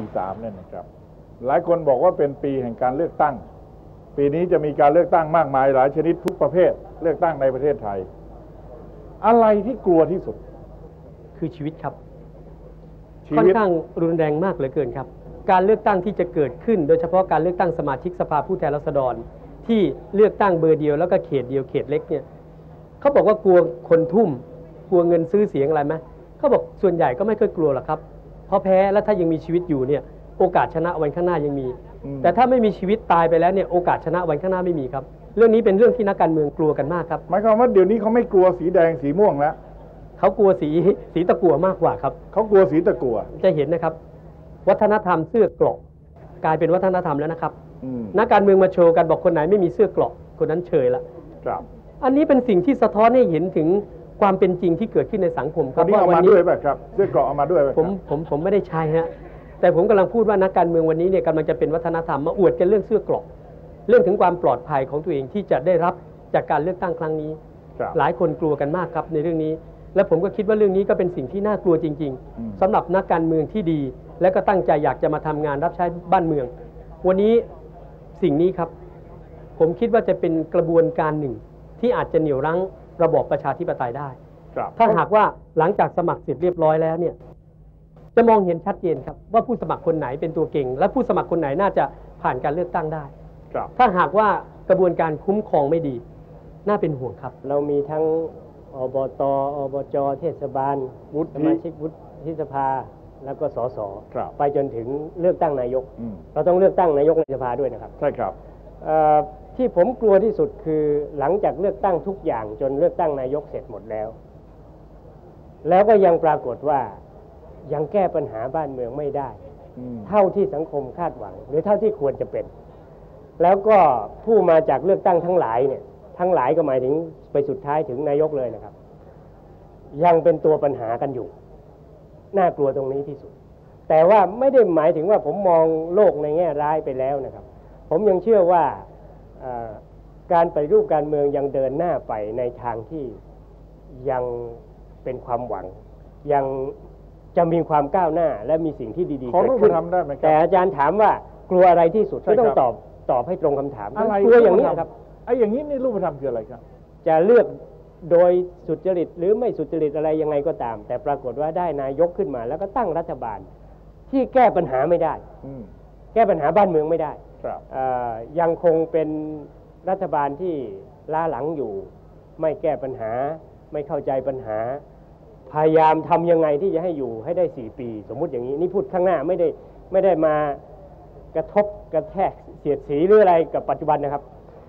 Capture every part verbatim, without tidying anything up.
สามเนี่ยนะครับหลายคนบอกว่าเป็นปีแห่งการเลือกตั้งปีนี้จะมีการเลือกตั้งมากมายหลายชนิดทุกประเภทเลือกตั้งในประเทศไทยอะไรที่กลัวที่สุดคือชีวิตครับค่อนข้างรุนแรงมากเหลือเกินครับการเลือกตั้งที่จะเกิดขึ้นโดยเฉพาะการเลือกตั้งสมาชิกสภาผู้แทนราษฎรที่เลือกตั้งเบอร์เดียวแล้วก็เขตเดียวเขตเล็กเนี่ยเขาบอกว่ากลัวคนทุ่มกลัวเงินซื้อเสียงอะไรไหมเขาบอกส่วนใหญ่ก็ไม่เคยกลัวหรอกครับเพราะแพ้แล้วถ้ายังมีชีวิตอยู่เนี่ยโอกาสชนะวันข้างหน้ายังมีแต่ถ้าไม่มีชีวิตตายไปแล้วเนี่ยโอกาสชนะวันข้างหน้าไม่มีครับเรื่องนี้เป็นเรื่องที่นักการเมืองกลัวกันมากครับหมายความว่าเดี๋ยวนี้เขาไม่กลัวสีแดงสีม่วงแล้วเขากลัวสีสีตะกั่วมากกว่าครับเขากลัวสีตะกั่วจะเห็นนะครับวัฒนธรรมเสื้อเกราะกลายเป็นวัฒนธรรมแล้วนะครับนักการเมืองมาโชว์กันบอกคนไหนไม่มีเสื้อเกราะคนนั้นเฉยละครับอันนี้เป็นสิ่งที่สะท้อนให้เห็นถึงความเป็นจริงที่เกิดขึ้นในสังคมครับว่าวันนี้ด้วยป่ะครับเสื้อเกราะเอามาด้วยป่ะผมผมผมไม่ได้ใช้ฮะแต่ผมกำลังพูดว่านักการเมืองวันนี้เนี่ยกำลังจะเป็นวัฒนธรรมมาอวดกันเรื่องเสื้อเกราะเรื่องถึงความปลอดภัยของตัวเองที่จะได้รับจากการเลือกตั้งครั้งนี้หลายคนกลัวกันมากครับในเรื่องนี้และผมก็คิดว่าเรื่องนี้ก็เป็นสิ่งที่น่ากลัวจริงๆสำหรับนักการเมืองที่ดีและก็ตั้งใจอยากจะมาทำงานรับใช้บ้านเมืองวันนี้สิ่งนี้ครับผมคิดว่าจะเป็นกระบวนการหนึ่งที่อาจจะเหนี่ยวรั้งระบอบประชาธิปไตยได้ถ้าหากว่าหลังจากสมัครเสร็จเรียบร้อยแล้วเนี่ยจะมองเห็นชัดเจนครับว่าผู้สมัครคนไหนเป็นตัวเก่งและผู้สมัครคนไหนน่าจะผ่านการเลือกตั้งได้ถ้าหากว่ากระบวนการคุ้มครองไม่ดีน่าเป็นห่วงครับเรามีทั้งอบต.อบจ.เทศบาลสมาชิกวุฒิสภาแล้วก็สสไปจนถึงเลือกตั้งนายกเราต้องเลือกตั้งนายกในสภาด้วยนะครับใช่ครับที่ผมกลัวที่สุดคือหลังจากเลือกตั้งทุกอย่างจนเลือกตั้งนายกเสร็จหมดแล้วแล้วก็ยังปรากฏว่ายังแก้ปัญหาบ้านเมืองไม่ได้เท่าที่สังคมคาดหวังหรือเท่าที่ควรจะเป็นแล้วก็ผู้มาจากเลือกตั้งทั้งหลายเนี่ยทั้งหลายก็หมายถึงไปสุดท้ายถึงนายกเลยนะครับยังเป็นตัวปัญหากันอยู่น่ากลัวตรงนี้ที่สุดแต่ว่าไม่ได้หมายถึงว่าผมมองโลกในแง่ร้ายไปแล้วนะครับผมยังเชื่อว่าการปฏิรูปการเมืองยังเดินหน้าไปในทางที่ยังเป็นความหวังยังจะมีความก้าวหน้าและมีสิ่งที่ดีๆเกิดขึ้นแต่อาจารย์ถามว่ากลัวอะไรที่สุดก็ต้องตอบตอบให้ตรงคำถามกลัวอย่างนี้ครับไอ้อย่างนี้นี่รูปธรรมคืออะไรครับจะเลือกโดยสุจริตหรือไม่สุจริตอะไรยังไงก็ตามแต่ปรากฏว่าได้นายกขึ้นมาแล้วก็ตั้งรัฐบาลที่แก้ปัญหาไม่ได้แก้ปัญหาบ้านเมืองไม่ได้ยังคงเป็นรัฐบาลที่ล้าหลังอยู่ไม่แก้ปัญหาไม่เข้าใจปัญหาพยายามทำยังไงที่จะให้อยู่ให้ได้สี่ปีสมมุติอย่างนี้นี่พูดข้างหน้าไม่ได้ไม่ได้มากระทบกระแทกเสียดสีหรืออะไรกับปัจจุบันนะครับ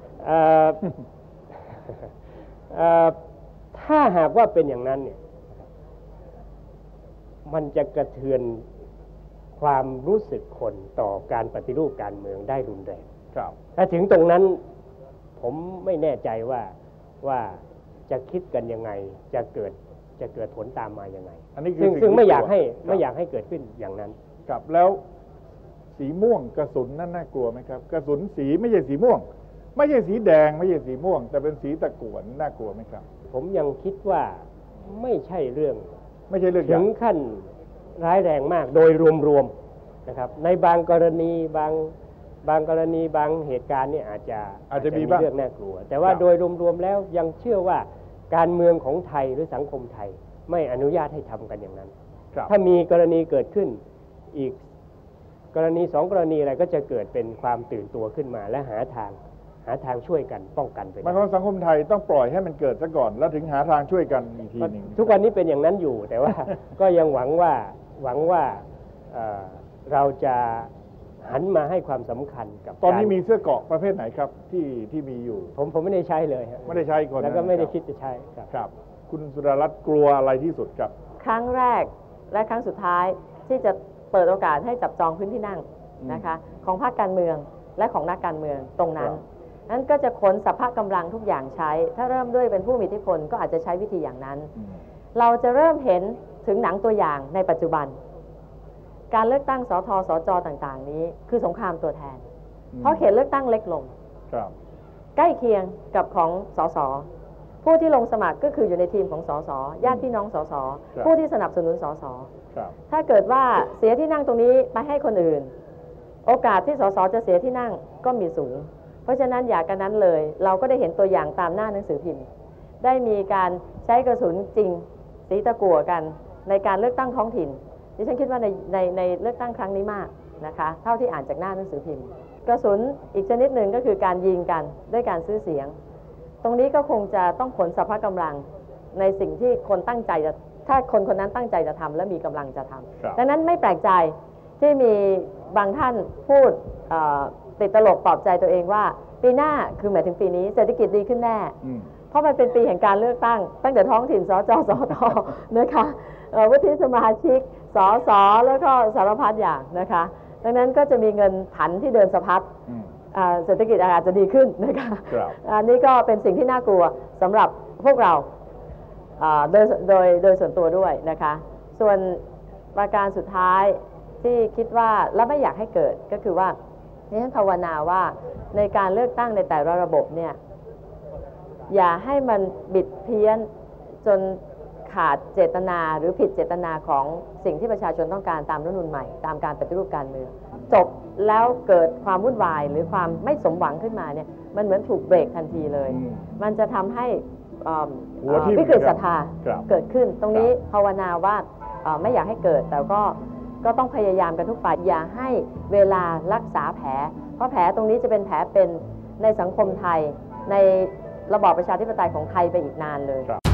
ถ้าหากว่าเป็นอย่างนั้นเนี่ยมันจะกระเทือนความรู้สึกคนต่อการปฏิรูปการเมืองได้รุนแรงถ้าถึงตรงนั้นผมไม่แน่ใจว่าว่าจะคิดกันยังไงจะเกิดจะเกิดผลตามมายังไงอันนี้ซึ่งซึ่งไม่อยากให้ไม่อยากให้เกิดขึ้นอย่างนั้นครับแล้วสีม่วงกระสุนนั่นน่ากลัวไหมครับกระสุนสีไม่ใช่สีม่วงไม่ใช่สีแดงไม่ใช่สีม่วงแต่เป็นสีตะกั่วน่ากลัวไหมครับผมยังคิดว่าไม่ใช่เรื่องไม่ใช่เรื่องถึงขั้นร้ายแรงมากโดยรวมๆนะครับในบางกรณีบางบางกรณีบางเหตุการณ์เนี่ยอาจจะอาจจะมีเรื่องน่ากลัวแต่ว่าโดยรวมๆแล้วยังเชื่อว่าการเมืองของไทยหรือสังคมไทยไม่อนุญาตให้ทำกันอย่างนั้นถ้ามีกรณีเกิดขึ้นอีกกรณีสองกรณีอะไรก็จะเกิดเป็นความตื่นตัวขึ้นมาและหาทางหาทางช่วยกันป้องกันไปหมายความว่าสังคมไทยต้องปล่อยให้มันเกิดซะก่อนแล้วถึงหาทางช่วยกันอีกทีนึงทุกวันนี้เป็นอย่างนั้นอยู่แต่ว่าก็ยังหวังว่าหวังว่าเราจะหันมาให้ความสำคัญกับตอนนี้มีเสื้อเกราะประเภทไหนครับที่ที่มีอยู่ผมผมไม่ได้ใช้เลยไม่ได้ใช้ก่อนแล้วก็ไม่ได้คิดจะใช้ครับคุณสุดารัตน์กลัวอะไรที่สุดครับครั้งแรกและครั้งสุดท้ายที่จะเปิดโอกาสให้จับจองพื้นที่นั่งนะคะของพรรคการเมืองและของนักการเมืองตรงนั้นนั้นก็จะขนสรรพกำลังทุกอย่างใช้ถ้าเริ่มด้วยเป็นผู้มีอิทธิพลก็อาจจะใช้วิธีอย่างนั้นเราจะเริ่มเห็นถึงหนังตัวอย่างในปัจจุบันการเลือกตั้งสทสจต่างๆนี้คือสงครามตัวแทนเพราะเขตเลือกตั้งเล็กลงใกล้เคียงกับของสสผู้ที่ลงสมัครก็คืออยู่ในทีมของสสญาติพี่น้องสสผู้ที่สนับสนุนสสถ้าเกิดว่าเสียที่นั่งตรงนี้ไปให้คนอื่นโอกาสที่สสจะเสียที่นั่งก็มีสูงเพราะฉะนั้นอย่ากันนั้นเลยเราก็ได้เห็นตัวอย่างตามหน้าหนังสือพิมพ์ได้มีการใช้กระสุนจริงสีตะกั่วกันในการเลือกตั้งท้องถิ่นดิฉันคิดว่าในในในเลือกตั้งครั้งนี้มากนะคะเท่าที่อ่านจากหน้าหนังสือพิมพ์กระสุนอีกชนิดหนึ่งก็คือการยิงกันด้วยการซื้อเสียงตรงนี้ก็คงจะต้องขนสรรพกำลังในสิ่งที่คนตั้งใจจะถ้าคนคนนั้นตั้งใจจะทำและมีกำลังจะทำดังนั้นไม่แปลกใจที่มีบางท่านพูดติดตลกปลอบใจตัวเองว่าปีหน้าคือหมายถึงปีนี้เศรษฐกิจดีขึ้นแน่เพราะมันเป็นปีแห่งการเลือกตั้งตั้งแต่ท้องถิ่นสจสทนะคะวุฒิสมาชิกสสแล้วก็สารพัดอย่างนะคะดังนั้นก็จะมีเงินผันที่เดินสะพัดเศรษฐกิจอาจจะดีขึ้นนะคะอันนี้ก็เป็นสิ่งที่น่ากลัวสำหรับพวกเราโดยโดยโดยส่วนตัวด้วยนะคะส่วนประการสุดท้ายที่คิดว่าและไม่อยากให้เกิดก็คือว่าดิฉันภาวนาว่าในการเลือกตั้งในแต่ละระบบเนี่ยอย่าให้มันบิดเพี้ยนจนขาดเจตนาหรือผิดเจตนาของสิ่งที่ประชาชนต้องการตามรัฐธรรมนูญใหม่ตามการปฏิรูปการเมืองจบแล้วเกิดความวุ่นวายหรือความไม่สมหวังขึ้นมาเนี่ยมันเหมือนถูกเบรกทันทีเลยมันจะทำให้วิกฤตศรัทธาเกิดขึ้นตรงนี้ภาวนาว่าไม่อยากให้เกิดแต่ก็ก็ต้องพยายามกันทุกฝ่ายอย่าให้เวลารักษาแผลเพราะแผลตรงนี้จะเป็นแผลเป็นในสังคมไทยในระบอบประชาธิปไตยของไทยไปอีกนานเลย